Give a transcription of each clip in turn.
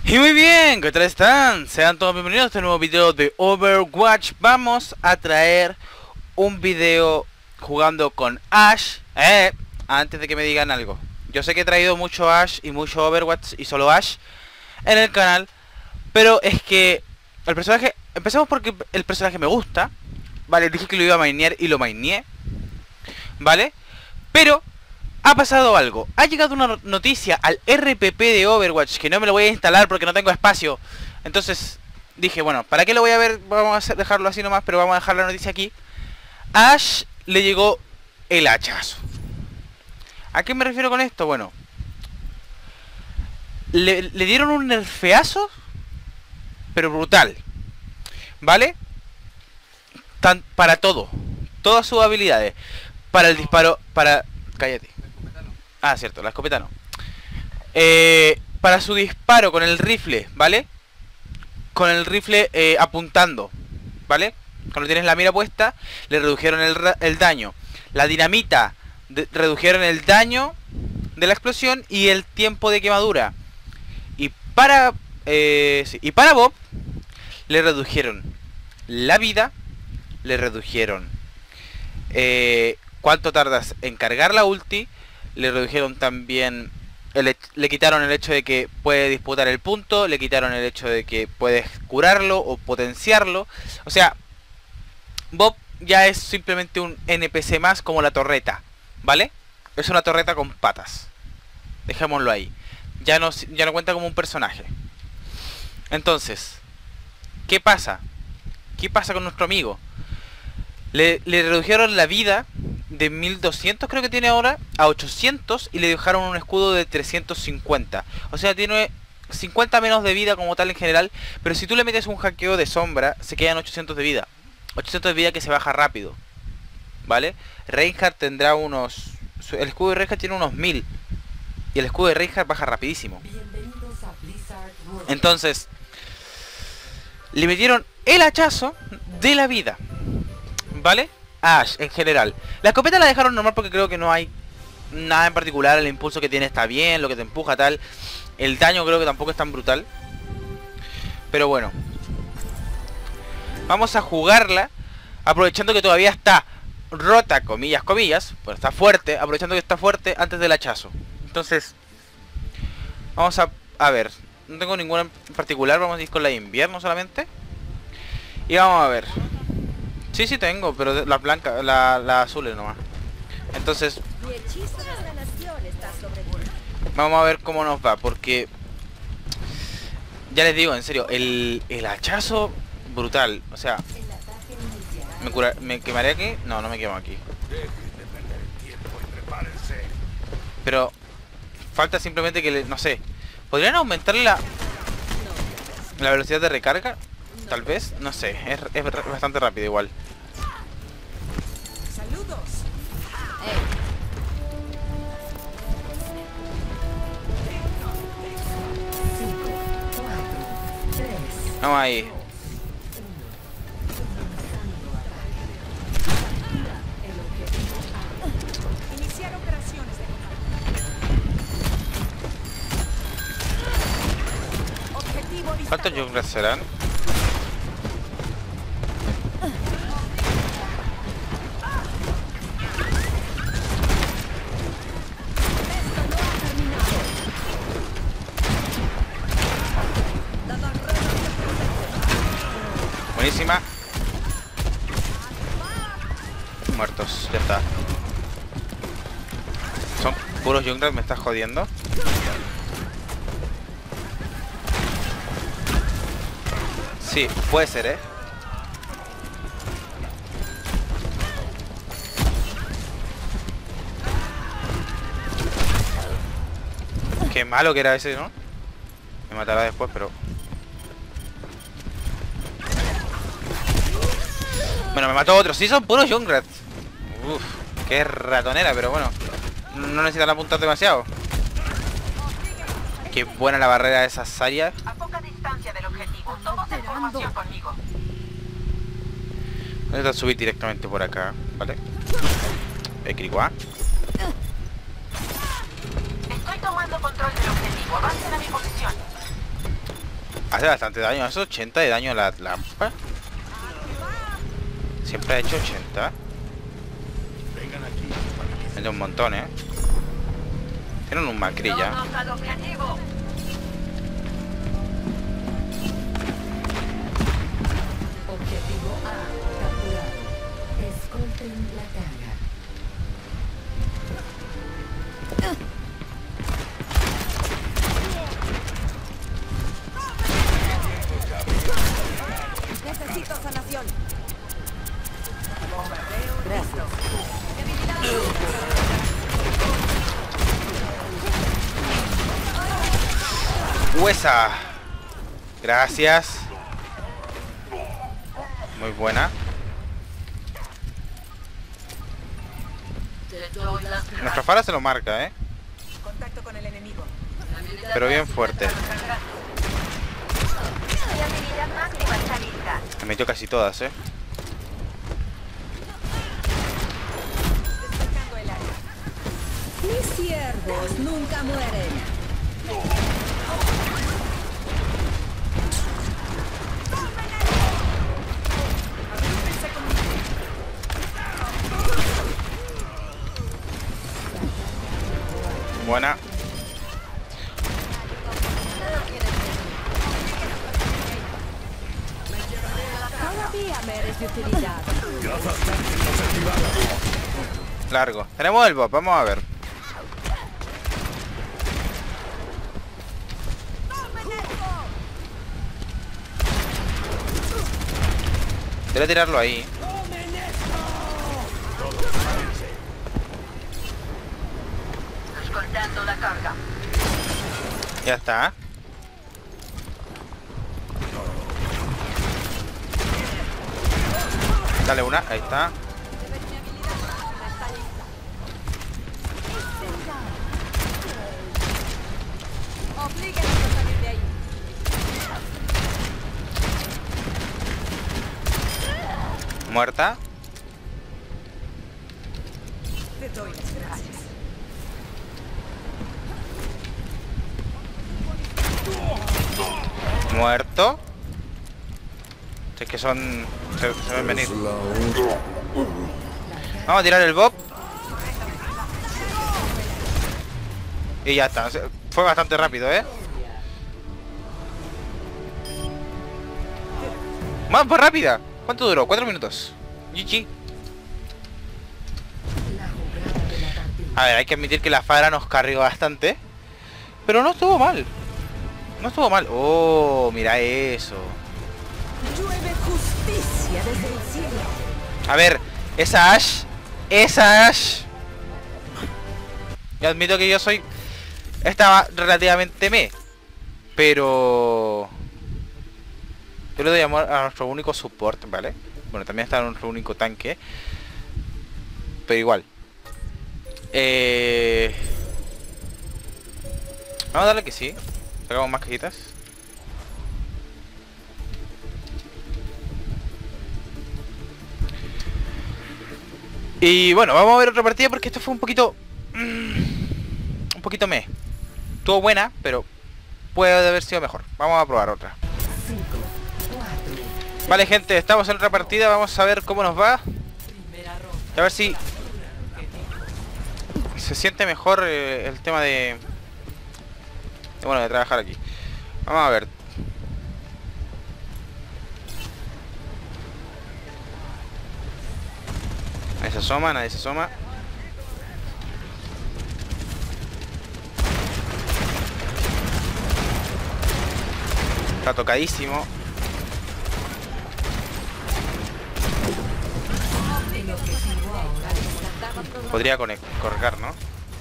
Y muy bien, ¿qué tal están? Sean todos bienvenidos a este nuevo video de Overwatch. Vamos a traer un video jugando con Ash. Antes de que me digan algo, yo sé que he traído mucho Ash y mucho Overwatch y solo Ash en el canal, pero es que el personaje... Empecemos porque el personaje me gusta. Vale, dije que lo iba a mainear y lo maineé, ¿vale? Pero ha pasado algo. Ha llegado una noticia al RPP de Overwatch que no me lo voy a instalar porque no tengo espacio. Entonces dije, bueno, ¿para qué lo voy a ver? Vamos a dejarlo así nomás, pero vamos a dejar la noticia aquí. A Ash le llegó el hachazo. ¿A qué me refiero con esto? Bueno, le dieron un nerfeazo, pero brutal, ¿vale? Para todo, todas sus habilidades. Para el disparo, para... Cállate. Ah, cierto, la escopeta no. Para su disparo con el rifle, ¿vale? Con el rifle apuntando, ¿vale? Cuando tienes la mira puesta, le redujeron el daño. La dinamita, redujeron el daño de la explosión y el tiempo de quemadura. Y para Bob, le redujeron la vida, le redujeron cuánto tardas en cargar la ulti, le redujeron también, le quitaron el hecho de que puede disputar el punto, le quitaron el hecho de que puedes curarlo o potenciarlo. O sea, Bob ya es simplemente un NPC más, como la torreta, ¿vale? Es una torreta con patas. Dejémoslo ahí. Ya no cuenta como un personaje. Entonces, ¿qué pasa? ¿Qué pasa con nuestro amigo? Le redujeron la vida de 1200, creo que tiene ahora, a 800, y le dejaron un escudo de 350. O sea, tiene 50 menos de vida como tal en general, pero si tú le metes un hackeo de sombra, se quedan 800 de vida. 800 de vida que se baja rápido, ¿vale? Reinhardt tendrá unos... El escudo de Reinhardt tiene unos 1000, y el escudo de Reinhardt baja rapidísimo. Entonces, le metieron el hachazo de la vida, ¿vale? Ash, en general. La escopeta la dejaron normal porque creo que no hay nada en particular. El impulso que tiene está bien, lo que te empuja tal. El daño creo que tampoco es tan brutal. Pero bueno, vamos a jugarla aprovechando que todavía está rota, comillas, comillas, pero está fuerte, aprovechando que está fuerte antes del hachazo. Entonces, vamos a ver. No tengo ninguna en particular, vamos a ir con la de invierno solamente. Y vamos a ver. Sí tengo, pero las blancas, las azules nomás. Entonces, vamos a ver cómo nos va, porque ya les digo, en serio, el hachazo brutal. O sea, ¿me quemaré aquí? No, no me quemo aquí. Pero falta simplemente que no sé. ¿Podrían aumentarle la velocidad de recarga? Tal vez, no sé, es bastante rápido igual. Saludos. Vamos ahí. Iniciar operaciones de objetivo. ¿Cuántos junglas serán? Buenísima. Muertos, ya está. Son puros junglas, me estás jodiendo. Sí, puede ser, ¿eh? Qué malo que era ese, ¿no? Me matará después, pero... Bueno, me mató otro. Sí, son puros Junkrat. Uff, qué ratonera, pero bueno. No necesitan apuntar demasiado. Qué buena la barrera de esas áreas. A poca distancia del objetivo. Todos en formación conmigo. Voy a subir directamente por acá, ¿vale? Equigua. Estoy tomando control del objetivo. Avancen a mi posición. Hace bastante daño, hace 80 de daño a la lámpara. Siempre ha hecho 80. Es un montón, Tienen un macrilla. Vamos al objetivo. Objetivo A capturado. Escolten la carga. Necesito sanación. Huesa. Gracias. Muy buena. Te doy las gracias. Nuestra fara se lo marca, Contacto con el enemigo. pero bien fuerte. Mi habilidad máxima está lista. Me metió casi todas, Despejando el área. Mis siervos nunca mueren. Agrípense conmigo. Buena. Todavía me eres de utilidad. Largo. Tenemos el boss, vamos a ver. Debe tirarlo ahí. Escoltando la carga. Ya está. Dale una, ahí está. Mi habilidad máxima está lista. Oblíguenlos a salir de ahí. Muerta. Te doy las gracias. Muerto. Si es que son... Se ven venir. Vamos a tirar el bob. Y ya está. Fue bastante rápido, Más pues rápida. ¿Cuánto duró? 4 minutos. GG. La jugada de la partida. A ver, hay que admitir que la Fara nos cargó bastante. Pero no estuvo mal. No estuvo mal. Oh, mira eso. Llueve justicia desde el cielo. A ver, esa Ashe. Esa Ashe. Yo admito que yo soy... Estaba relativamente pero... Yo le doy amor a nuestro único support, ¿vale? Bueno, también está nuestro único tanque. Pero igual. Vamos a darle que sí. Sacamos más cajitas. Y bueno, vamos a ver otra partida porque esto fue un poquito... un poquito Estuvo buena, pero puede haber sido mejor. Vamos a probar otra. 5, 4. Vale, gente, estamos en otra partida. Vamos a ver cómo nos va. Y a ver si se siente mejor el tema bueno, de trabajar aquí. Vamos a ver. Nadie se asoma, nadie se asoma. Está tocadísimo. Podría colgar, ¿no?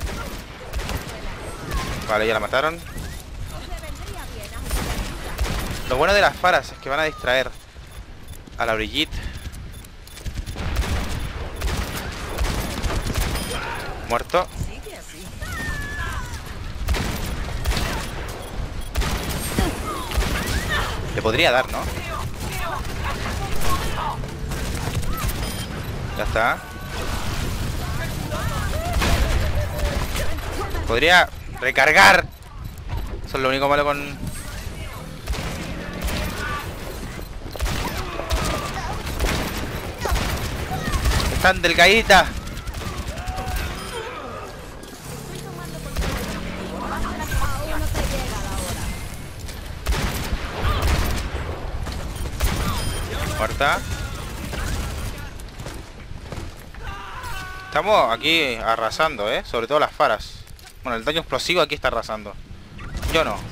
Vale, ya la mataron. Lo bueno de las faras es que van a distraer a la Brigitte. Muerto. Le podría dar, ¿no? Ya está. Podría recargar. Eso es lo único malo con Tan delgadita. Muerta. Estamos aquí arrasando, sobre todo las faras. Bueno, el daño explosivo aquí está arrasando. Yo no.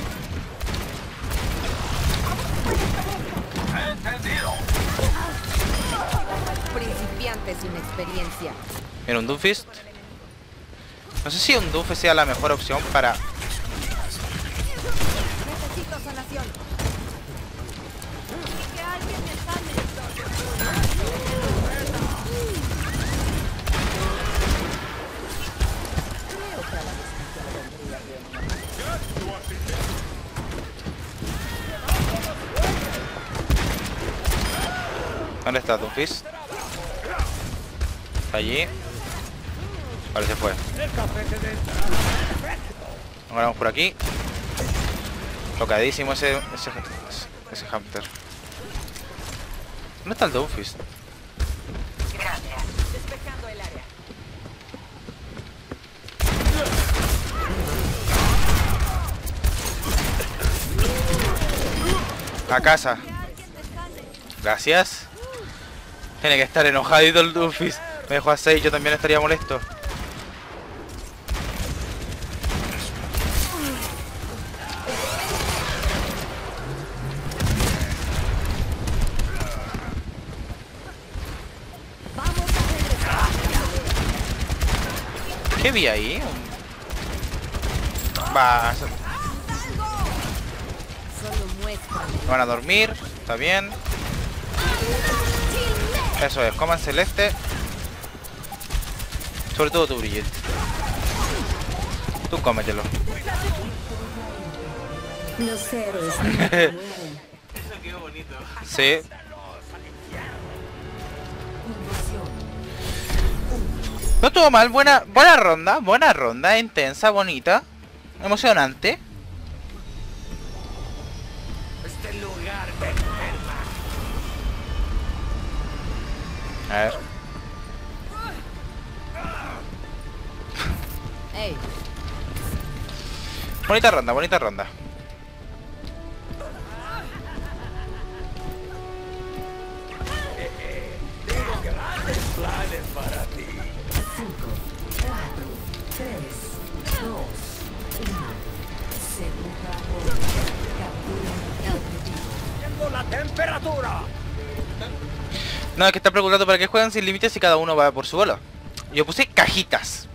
Principiante sin experiencia. Mira, un Doomfist. No sé si un Doomfist sea la mejor opción para... Necesito sanación. Que alguien me sane. ¿Dónde está Doomfist? Está allí. Vale, se fue. Ahora vamos por aquí. Tocadísimo ese Hunter. ¿Dónde está el Doomfist? Gracias. Despejando el área. A casa. Gracias. Tiene que estar enojadito el Doomfist. Me dejó a 6, yo también estaría molesto. ¿Qué vi ahí? Va. Solo muestra. Van a dormir, está bien. Eso es, coman celeste. Sobre todo tú, Brigitte. Tú cómetelo. Los héroes no mueren. Sí. No estuvo mal, buena ronda, intensa, bonita, emocionante. A ver. Ey, Bonita ronda, bonita ronda. No, es que está preguntando para qué juegan sin límites y cada uno va por su bola. Yo puse cajitas.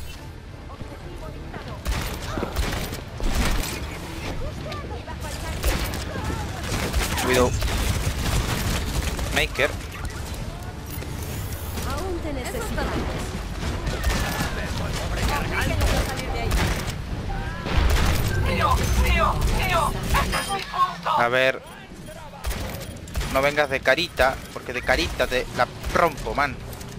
Widow Maker. aún te necesitamos. Tío, este es mi punto. A ver. No vengas de carita, porque de carita te la rompo, man.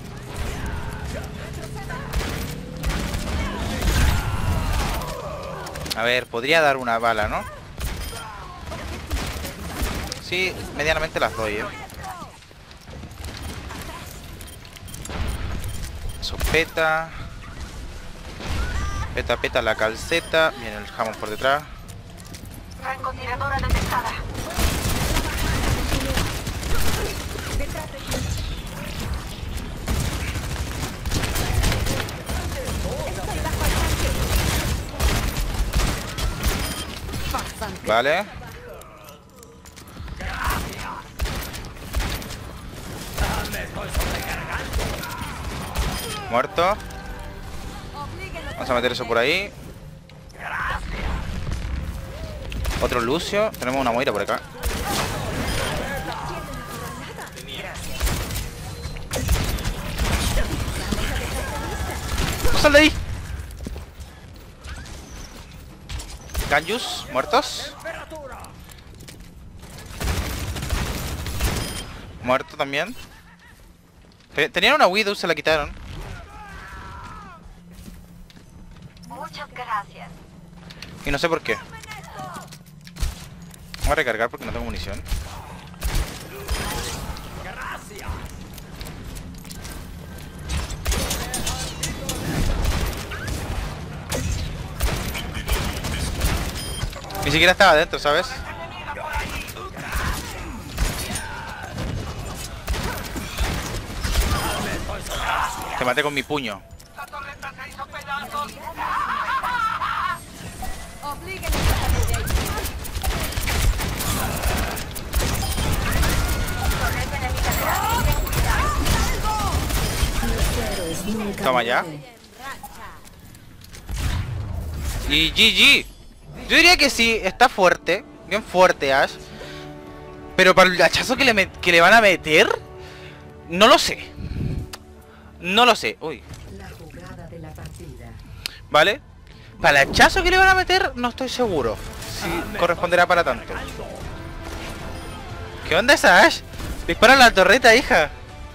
A ver, podría dar una bala, ¿no? Sí, medianamente las doy, Sopeta. Peta la calceta. Viene el jamón por detrás. Francotiradora detectada. Vale. Muerto. Vamos a meter eso por ahí. Otro Lucio. Tenemos una Moira por acá. ¡Sal de ahí! Ganjus, muertos. Muerto también. Tenían una Widow, se la quitaron. Muchas gracias. Y no sé por qué. Voy a recargar porque no tengo munición. Ni siquiera estaba adentro, ¿sabes? Te maté con mi puño. La torreta se hizo pedazos. Obliguen a salir de ahí. Torreta enemiga de la ten cuidado. Los héroes nunca Toma ya. mueren. Y GG. Yo diría que sí, está fuerte. Bien fuerte, Ash. Pero para el hachazo que le van a meter, no lo sé. No lo sé. Uy. La jugada de la partida. ¿Vale? Para el hachazo que le van a meter, no estoy seguro si corresponderá para tanto. ¿Qué onda esa Ash? Dispara la torreta, hija.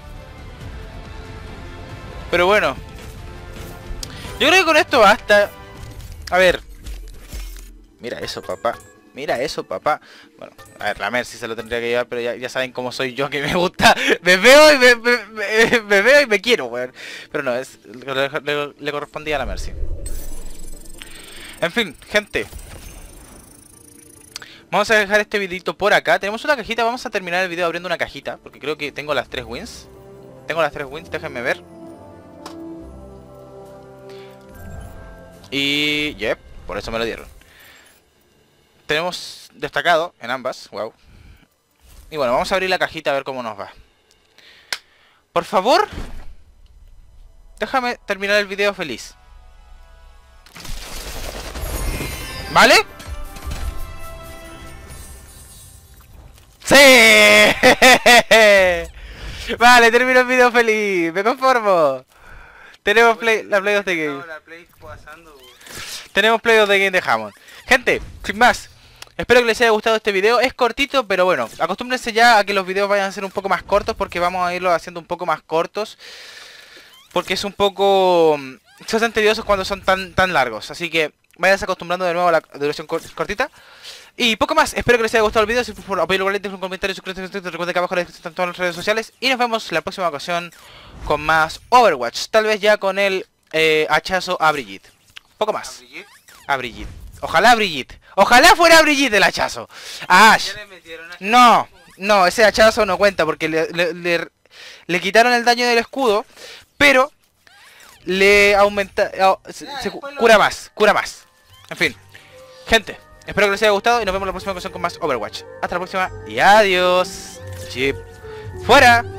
Pero bueno. Yo creo que con esto basta. A ver. Mira eso, papá. Mira eso, papá. Bueno, a ver, la Mercy se lo tendría que llevar, pero ya saben cómo soy yo, que me gusta. Me veo y me veo y me quiero, weón. Pero no, le correspondía a la Mercy. En fin, gente. Vamos a dejar este videito por acá. Tenemos una cajita, vamos a terminar el video abriendo una cajita, porque creo que tengo las 3 wins. Tengo las 3 wins, déjenme ver. Y... yep, por eso me lo dieron. Tenemos destacado en ambas, wow. Y bueno, vamos a abrir la cajita a ver cómo nos va. Por favor, déjame terminar el video feliz. ¿Vale? ¡Sí! Vale, termino el video feliz. Me conformo. Tenemos la Play 2 de Game. Tenemos Play 2 de Game de Hammond. Gente, sin más, espero que les haya gustado este video. Es cortito, pero bueno, acostúmbrense ya a que los videos vayan a ser un poco más cortos, porque vamos a irlo haciendo un poco más cortos, porque es un poco... se hacen tediosos cuando son tan largos. Así que vayan acostumbrando de nuevo a la duración cortita. Y poco más, espero que les haya gustado el video. Si por apoyo lo dejen un comentario, suscríbanse, recuerden que abajo en la descripción están todas las redes sociales. Y nos vemos la próxima ocasión con más Overwatch. Tal vez ya con el hachazo a Brigitte. Poco más. A Brigitte. Ojalá Brigitte. Ojalá fuera Brigitte el hachazo. A Ash. No, no, ese hachazo no cuenta porque le quitaron el daño del escudo. Pero le aumenta... se cura más, cura más. En fin, gente, espero que les haya gustado y nos vemos la próxima ocasión con más Overwatch. Hasta la próxima y adiós. Chip fuera.